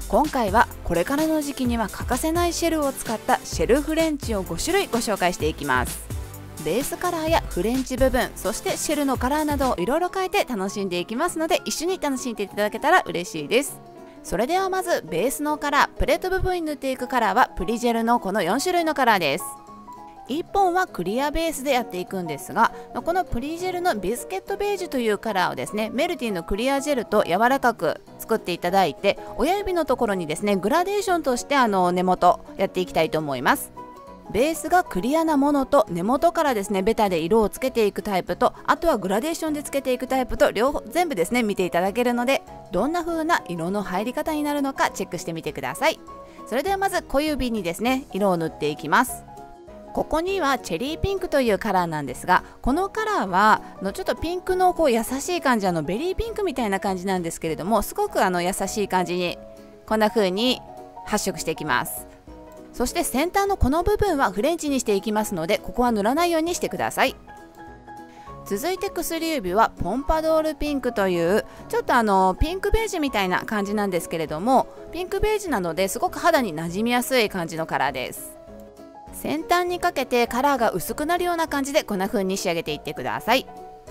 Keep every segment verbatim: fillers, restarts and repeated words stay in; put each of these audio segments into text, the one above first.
今回はこれからの時期には欠かせないシェルを使ったシェルフレンチをご種類ご紹介していきます。ベースカラーやフレンチ部分、そしてシェルのカラーなどをいろいろ変えて楽しんでいきますので、一緒に楽しんでいただけたら嬉しいです。それではまずベースのカラー、プレート部分に塗っていくカラーはプリジェルのこのよん種類のカラーです。いっぽんはクリアベースでやっていくんですが、このプリジェルのビスケットベージュというカラーをですね、メルティンのクリアジェルと柔らかく作っていただいて、親指のところにですねグラデーションとしてあの根元やっていきたいと思います。ベースがクリアなものと根元からですねベタで色をつけていくタイプと、あとはグラデーションでつけていくタイプと、両方全部ですね見ていただけるので、どんな風な色の入り方になるのかチェックしてみてください。それではまず小指にですね色を塗っていきます。ここにはチェリーピンクというカラーなんですが、このカラーはのちょっとピンクのこう優しい感じ、あのベリーピンクみたいな感じなんですけれども、すごくあの優しい感じにこんな風に発色していきます。そして先端のこの部分はフレンチにしていきますので、ここは塗らないようにしてください。続いて薬指はポンパドールピンクというちょっとあのピンクベージュみたいな感じなんですけれども、ピンクベージュなのですごく肌に馴染みやすい感じのカラーです。先端にかけてカラーが薄くなるような感じでこんな風に仕上げていってください。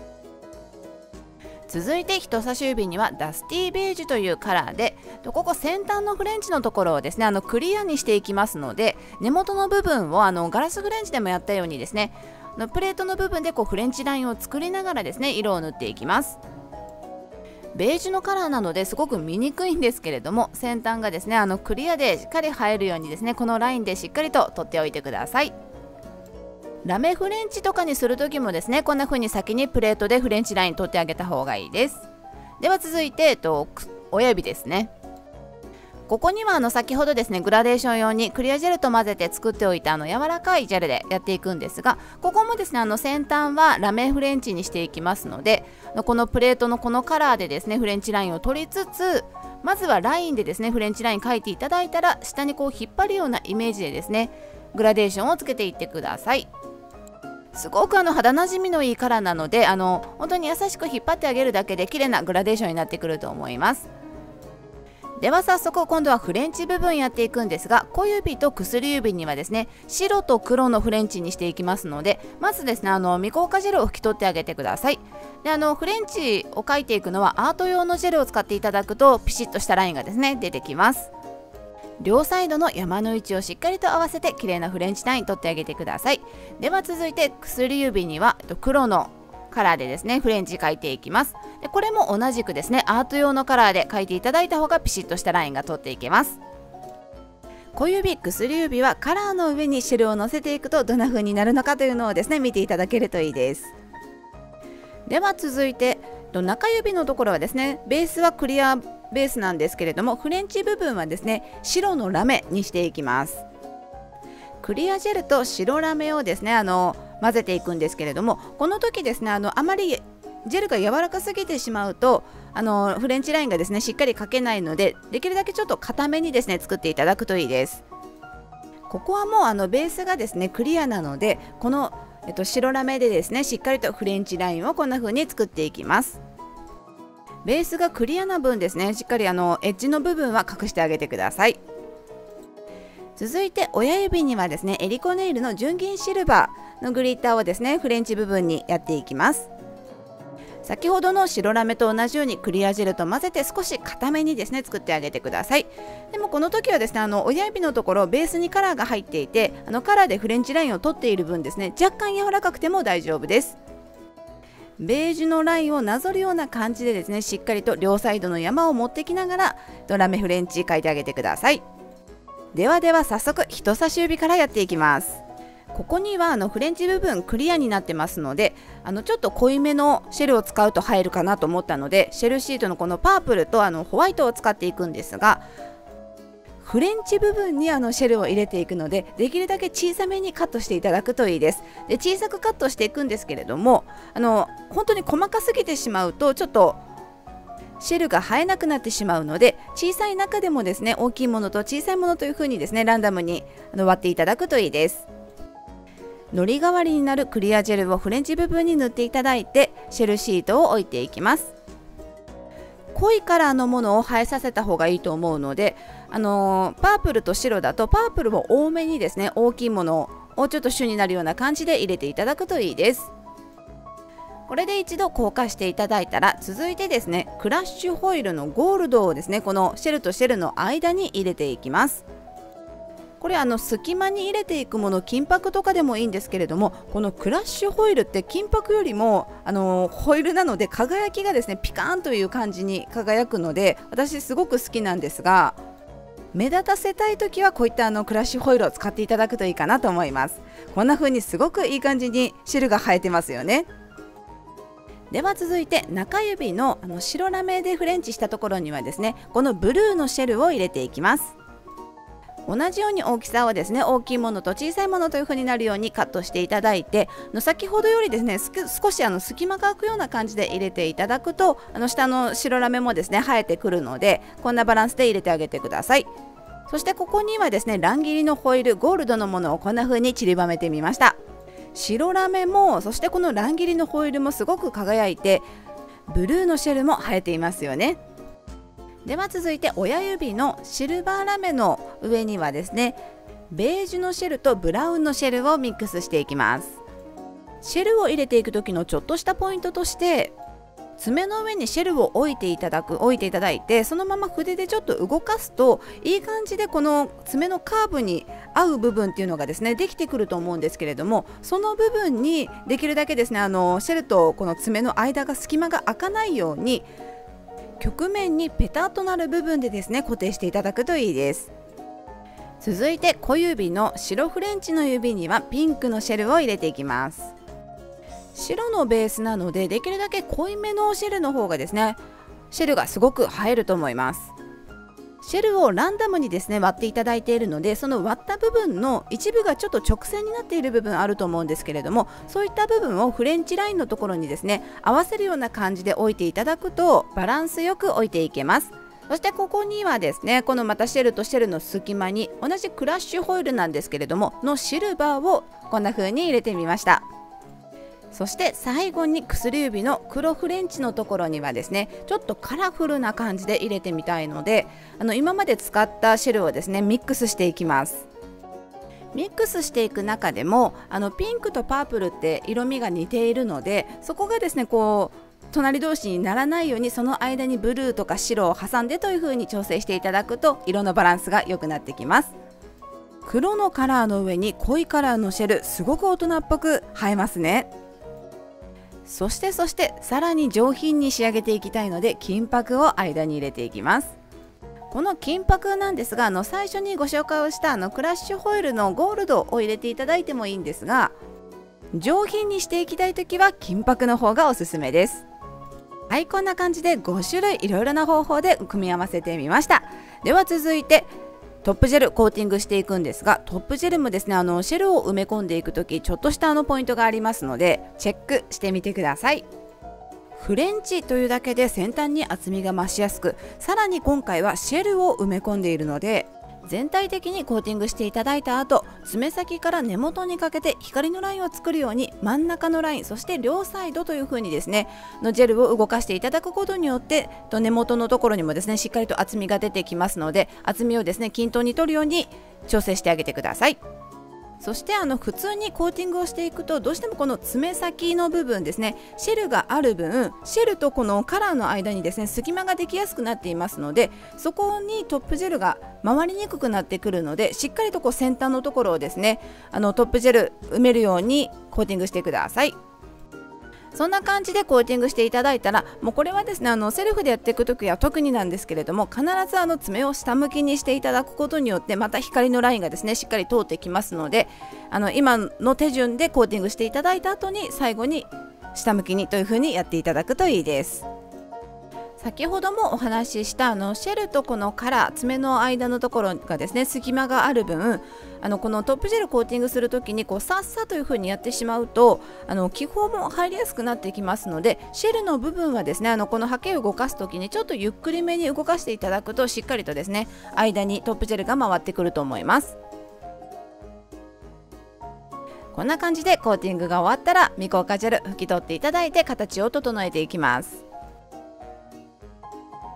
続いて人差し指にはダスティーベージュというカラーで、ここ先端のフレンチのところをですねあのクリアにしていきますので、根元の部分をあのガラスフレンチでもやったようにですね、プレートの部分でこうフレンチラインを作りながらですね色を塗っていきます。ベージュのカラーなのですごく見にくいんですけれども、先端がですねあのクリアでしっかり映えるようにですねこのラインでしっかりと取っておいてください。ラメフレンチとかにする時もですねこんな風に先にプレートでフレンチライン取ってあげた方がいいです。では続いて、えっと、親指ですね。ここにはあの先ほどですねグラデーション用にクリアジェルと混ぜて作っておいたあの柔らかいジェルでやっていくんですが、ここもですねあの先端はラメフレンチにしていきますので、このプレートのこのカラーでですねフレンチラインを取りつつ、まずはラインでですねフレンチライン描いていただいたら、下にこう引っ張るようなイメージでですねグラデーションをつけていってください。すごくあの肌なじみのいいカラーなので、あの本当に優しく引っ張ってあげるだけで綺麗なグラデーションになってくると思います。では早速今度はフレンチ部分やっていくんですが、小指と薬指にはですね白と黒のフレンチにしていきますので、まずですねあの未硬化ジェルを拭き取ってあげてください。であのフレンチを描いていくのはアート用のジェルを使っていただくとピシッとしたラインがですね出てきます。両サイドの山の位置をしっかりと合わせて綺麗なフレンチライン取ってあげてください。では続いて薬指には黒のカラーでですねフレンチ描いていきます。でこれも同じくですねアート用のカラーで描いていただいた方がピシッとしたラインが取っていけます。小指、薬指はカラーの上にシェルを乗せていくとどんな風になるのかというのをですね見ていただけるといいです。では続いて中指のところはですねベースはクリアベースなんですけれども、フレンチ部分はですね白のラメにしていきます。クリアジェルと白ラメをですねあの混ぜていくんですけれども、この時ですねあのあまりジェルが柔らかすぎてしまうとあのフレンチラインがですねしっかり描けないので、できるだけちょっと固めにですね作っていただくといいです。ここはもうあのベースがですねクリアなので、この、えっと、白ラメでですねしっかりとフレンチラインをこんな風に作っていきます。ベースがクリアな分ですねしっかりあのエッジの部分は隠してあげてください。続いて親指にはですねエリコネイルの純銀シルバーのグリッターをですねフレンチ部分にやっていきます。先ほどの白ラメと同じようにクリアジェルと混ぜて少し固めにですね作ってあげてください。でもこの時はですねあの親指のところベースにカラーが入っていて、あのカラーでフレンチラインを取っている分ですね若干柔らかくても大丈夫です。ベージュのラインをなぞるような感じでですねしっかりと両サイドの山を持ってきながらラメフレンチ描いてあげてください。ではでは早速人差し指からやっていきます。ここにはあのフレンチ部分クリアになってますので、あのちょっと濃いめのシェルを使うと入るかなと思ったので、シェルシートのこのパープルとあのホワイトを使っていくんですが、フレンチ部分にあのシェルを入れていくので、できるだけ小さめにカットしていただくといいです。で小さくカットしていくんですけれども、あの本当に細かすぎてしまうとちょっとシェルが生えなくなってしまうので、小さい中でもですね大きいものと小さいものという風にですねランダムにあの割っていただくといいです。糊代わりになるクリアジェルをフレンチ部分に塗っていただいてシェルシートを置いていきます。 濃いカラーのものを映えさせた方がいいと思うので、あのー、パープルと白だとパープルを多めにですね、大きいものをちょっと主になるような感じで入れていただくといいです。これで一度硬化していただいたら、続いてですね、クラッシュホイルのゴールドをですね、このシェルとシェルの間に入れていきます。これあの隙間に入れていくもの、金箔とかでもいいんですけれども、このクラッシュホイルって金箔よりもあのホイルなので輝きがですね、ピカーンという感じに輝くので、私すごく好きなんですが、目立たせたい時はこういったあのクラッシュホイルを使っていただくといいかなと思います。こんな風にすごくいい感じにシェルが映えてますよね。では続いて中指のあの白ラメでフレンチしたところにはですね、このブルーのシェルを入れていきます。同じように大きさをですね、大きいものと小さいものという風になるようにカットしていただいて、の先ほどよりですね、少しあの隙間が空くような感じで入れていただくと、あの下の白ラメもですね、生えてくるので、こんなバランスで入れてあげてください。そしてここにはですね、乱切りのホイルゴールドのものをこんな風に散りばめてみました。白ラメも、そしてこの乱切りのホイルもすごく輝いて、ブルーのシェルも映えていますよね。では続いて親指のシルバーラメの上にはですね、ベージュのシェルとブラウンのシェルをミックスしていきます。シェルを入れていく時のちょっとしたポイントとして、爪の上にシェルを置いていただく置いていただいて、そのまま筆でちょっと動かすといい感じでこの爪のカーブに合う部分っていうのがですね、できてくると思うんですけれども、その部分にできるだけですね、あのシェルとこの爪の間が隙間が開かないように、曲面にペタッとなる部分でですね、固定していただくといいです。続いて小指の白フレンチの指にはピンクのシェルを入れていきます。白のベースなので、できるだけ濃いめのシェルの方がですね、シェルがすごく映えると思います。シェルをランダムにですね割っていただいているので、その割った部分の一部がちょっと直線になっている部分あると思うんですけれども、そういった部分をフレンチラインのところにですね合わせるような感じで置いていただくとバランスよく置いていけます。そしてここにはですね、このまたシェルとシェルの隙間に同じクラッシュホイルなんですけれどものシルバーをこんな風に入れてみました。そして最後に薬指の黒フレンチのところにはですね、ちょっとカラフルな感じで入れてみたいので、あの今まで使ったシェルをですねミックスしていきます。ミックスしていく中でもあのピンクとパープルって色味が似ているので、そこがですねこう隣同士にならないように、その間にブルーとか白を挟んでという風に調整していただくと色のバランスが良くなってきます。黒のカラーの上に濃いカラーのシェル、すごく大人っぽく映えますね。そしてそしてさらに上品に仕上げていきたいので、金箔を間に入れていきます。この金箔なんですが、あの最初にご紹介をしたあのクラッシュホイルのゴールドを入れていただいてもいいんですが、上品にしていきたいときは金箔の方がおすすめです。はい、こんな感じでご種類いろいろな方法で組み合わせてみました。では続いてトップジェルコーティングしていくんですが、トップジェルもですね、あのシェルを埋め込んでいくときちょっとしたあのポイントがありますのでチェックしてみてください。フレンチというだけで先端に厚みが増しやすく、さらに今回はシェルを埋め込んでいるので、全体的にコーティングしていただいた後、爪先から根元にかけて光のラインを作るように真ん中のライン、そして両サイドという風にですねのジェルを動かしていただくことによって、根元のところにもですねしっかりと厚みが出てきますので、厚みをですね均等に取るように調整してあげてください。そしてあの普通にコーティングをしていくと、どうしてもこの爪先の部分ですね、シェルがある分シェルとこのカラーの間にですね隙間ができやすくなっていますので、そこにトップジェルが回りにくくなってくるので、しっかりとこう先端のところをですねあのトップジェル埋めるようにコーティングしてください。そんな感じでコーティングしていただいたら、もうこれはですねあのセルフでやっていくときは特になんですけれども、必ずあの爪を下向きにしていただくことによって、また光のラインがですねしっかり通ってきますので、あの今の手順でコーティングしていただいた後に最後に下向きにというふうにやっていただくといいです。先ほどもお話ししたあのシェルとこのカラー、爪の間のところがですね隙間がある分、あのこのトップジェルコーティングするときにこうさっさという風にやってしまうと、あの気泡も入りやすくなってきますので、シェルの部分はですねあのこのハケを動かすときにちょっとゆっくりめに動かしていただくと、しっかりとですね間にトップジェルが回ってくると思います。こんな感じでコーティングが終わったら未硬化ジェル拭き取っていただいて形を整えていきます。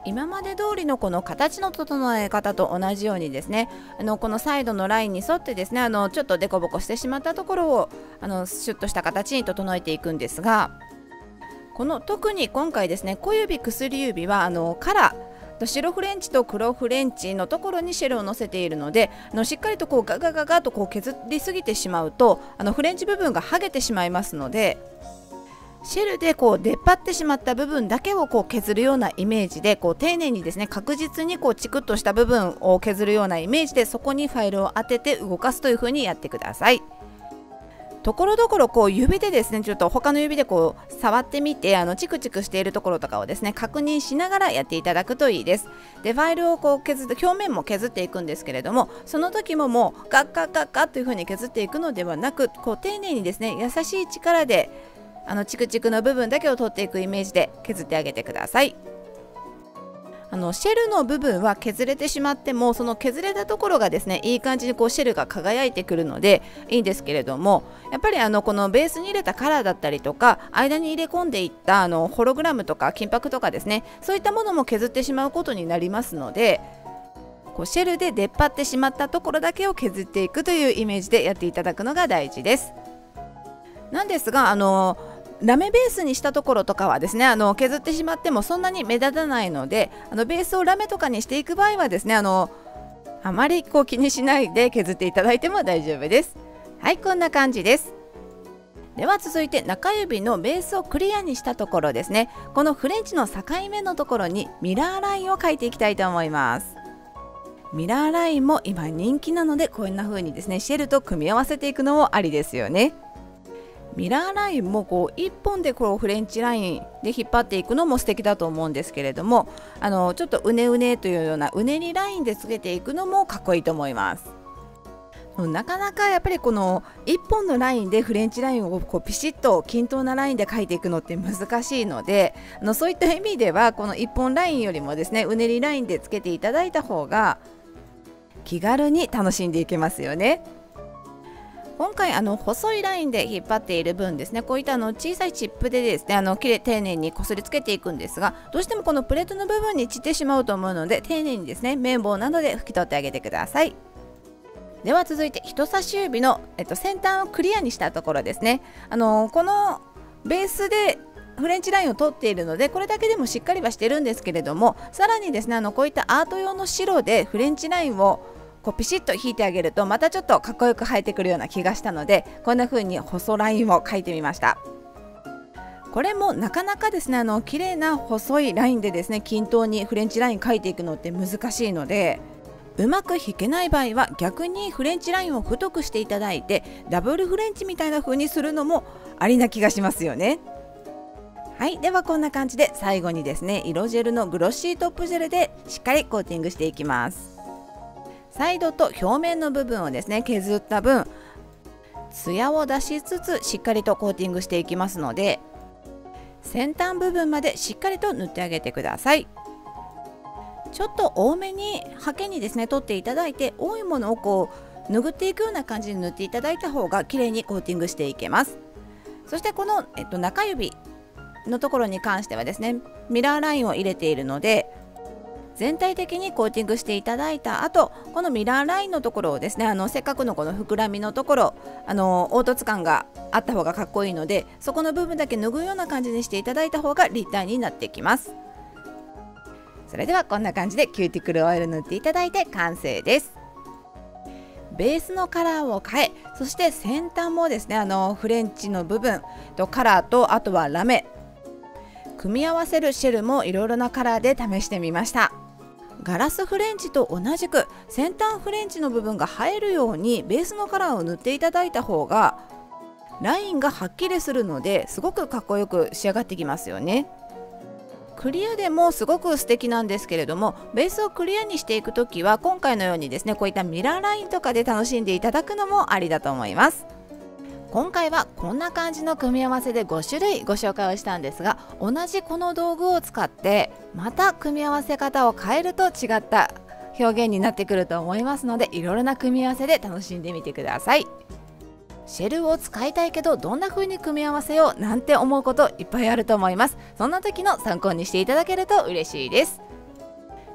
今まで通りのこの形の整え方と同じようにですね、あのこのサイドのラインに沿ってですね、あのちょっとデコボコしてしまったところをあのシュッとした形に整えていくんですが、この特に今回ですね、小指薬指はあのカラー白フレンチと黒フレンチのところにシェルを乗せているので、あのしっかりとこうガガガガとこう削りすぎてしまうとあのフレンチ部分が剥げてしまいますので、シェルでこう出っ張ってしまった部分だけをこう削るようなイメージで、こう丁寧にですね、確実にこうチクッとした部分を削るようなイメージで、そこにファイルを当てて動かすという風にやってください。ところどころこう指でですね、ちょっと他の指でこう触ってみて、あのチクチクしているところとかをですね確認しながらやっていただくといいです。でファイルをこう削って表面も削っていくんですけれども、その時ももうガッガッガッガッという風に削っていくのではなく、こう丁寧にですね優しい力であのチクチクの部分だけを取っていくイメージで削ってあげてください。あのシェルの部分は削れてしまっても、その削れたところがですねいい感じにこうシェルが輝いてくるのでいいんですけれども、やっぱりあのこのベースに入れたカラーだったりとか、間に入れ込んでいったあのホログラムとか金箔とかですね、そういったものも削ってしまうことになりますので、こうシェルで出っ張ってしまったところだけを削っていくというイメージでやっていただくのが大事です。なんですが、あのラメベースにしたところとかはですね、あの削ってしまってもそんなに目立たないので、あのベースをラメとかにしていく場合はですね、あのあまりこう気にしないで削っていただいても大丈夫です。はい、こんな感じです。では続いて中指のベースをクリアにしたところですね、このフレンチの境目のところにミラーラインを描いていきたいと思います。ミラーラインも今人気なので、こんな風にですねシェルと組み合わせていくのもありですよね。ミラーラインもこういっぽんでこうフレンチラインで引っ張っていくのも素敵だと思うんですけれども、あのちょっとうねうねというようなうねりラインでつけていくのもかっこいいと思います。なかなかやっぱりこのいっぽんのラインでフレンチラインをこうピシッと均等なラインで描いていくのって難しいので、あのそういった意味ではこのいっぽんラインよりもですねうねりラインでつけていただいた方が気軽に楽しんでいけますよね。今回あの細いラインで引っ張っている分ですね、こういったあの小さいチップでですねあのきれい丁寧にこすりつけていくんですが、どうしてもこのプレートの部分に散ってしまうと思うので、丁寧にですね綿棒などで拭き取ってあげてください。では続いて人差し指の、えっと、先端をクリアにしたところですね、あのこのベースでフレンチラインを取っているので、これだけでもしっかりはしてるんですけれども、さらにですねあのこういったアート用の白でフレンチラインをこうピシッと引いてあげるとまたちょっとかっこよく生えてくるような気がしたので、こんな風に細ラインを描いてみました。これもなかなかですねあの綺麗な細いラインでですね均等にフレンチライン描いていくのって難しいので、うまく引けない場合は逆にフレンチラインを太くしていただいてダブルフレンチみたいな風にするのもありな気がしますよね。はい、ではこんな感じで最後にですね色ジェルのグロッシートップジェルでしっかりコーティングしていきます。サイドと表面の部分をですね削った分ツヤを出しつつしっかりとコーティングしていきますので、先端部分までしっかりと塗ってあげてください。ちょっと多めにハケにですね取っていただいて、多いものをこう拭っていくような感じで塗っていただいた方が綺麗にコーティングしていけます。そしてこの、えっと、中指のところに関してはですねミラーラインを入れているので、全体的にコーティングしていただいた後、このミラーラインのところをですねあのせっかくのこの膨らみのところ、あの凹凸感があった方がかっこいいので、そこの部分だけ脱ぐような感じにしていただいた方が立体になってきます。それではこんな感じでキューティクルオイル塗っていただいて完成です。ベースのカラーを変え、そして先端もですねあのフレンチの部分とカラーと、あとはラメ組み合わせるシェルもいろいろなカラーで試してみました。ガラスフレンチと同じく先端フレンチの部分が映えるようにベースのカラーを塗っていただいた方がラインがはっきりするので、すごくかっこよく仕上がってきますよね。クリアでもすごく素敵なんですけれども、ベースをクリアにしていくときは今回のようにですねこういったミラーラインとかで楽しんでいただくのもありだと思います。今回はこんな感じの組み合わせでご種類ご紹介をしたんですが、同じこの道具を使ってまた組み合わせ方を変えると違った表現になってくると思いますので、いろいろな組み合わせで楽しんでみてください。シェルを使いたいけどどんな風に組み合わせようなんて思うこといっぱいあると思います。そんな時の参考にしていただけると嬉しいです。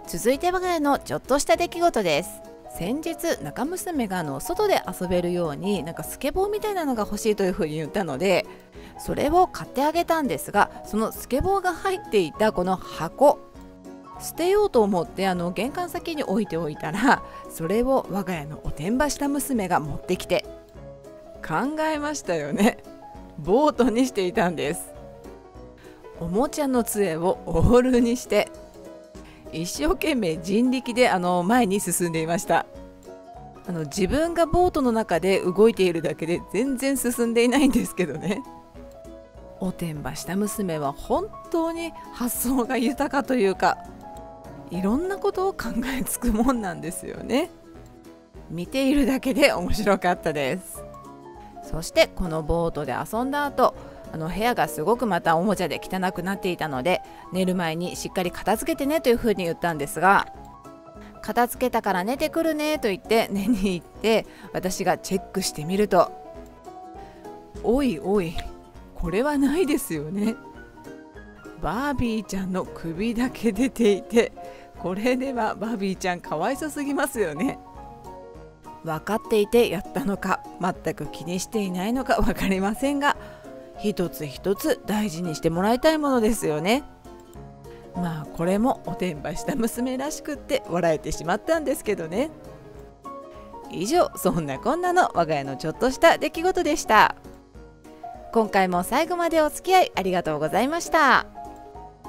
続いて我が家のちょっとした出来事です。先日中娘があの外で遊べるようになんかスケボーみたいなのが欲しいというふうに言ったので、それを買ってあげたんですが、そのスケボーが入っていたこの箱、捨てようと思ってあの玄関先に置いておいたら、それを我が家のおてんばした娘が持ってきて、考えましたよね。ボートにしていたんです。おもちゃの杖をオールにして一生懸命人力であの前に進んでいました。あの自分がボートの中で動いているだけで全然進んでいないんですけどね。おてんばした娘は本当に発想が豊かというか、いろんなことを考えつくもんなんですよね。見ているだけで面白かったです。そしてこのボートで遊んだ後、あの部屋がすごくまたおもちゃで汚くなっていたので、寝る前にしっかり片付けてねというふうに言ったんですが、片付けたから寝てくるねと言って寝に行って、私がチェックしてみると、おいおい、これはないですよね。バービーちゃんの首だけ出ていて、これではバービーちゃんかわいそすぎますよね。分かっていてやったのか、全く気にしていないのか分かりませんが、一つ一つ大事にしてもらいたいものですよね。まあこれもおてんばした娘らしくって笑えてしまったんですけどね。以上、そんなこんなの我が家のちょっとした出来事でした。今回も最後までお付き合いありがとうございました。